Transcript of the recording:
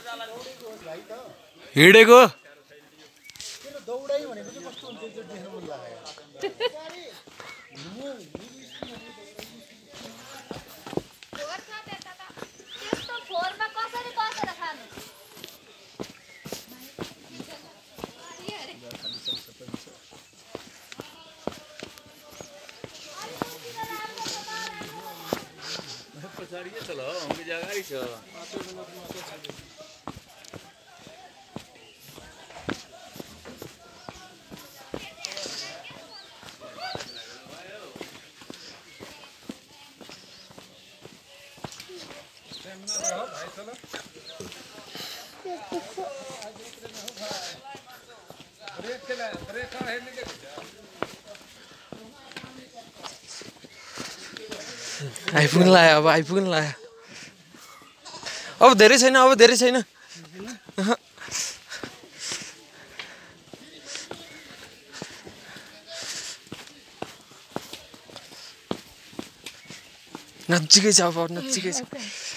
हिँडेको दौडाइ भनेको चाहिँ कस्तो हुन्छ त्यो देख्न मन लाग्यो त्यस्तो फोरमा कसरी बसेर खानु पछाडि के छ ल हामी जगारी छ आइपुग्न लाग्यो अब आइपुग्न लाग्यो अब धेरै छैन नजिकै छ अब नजिकै छ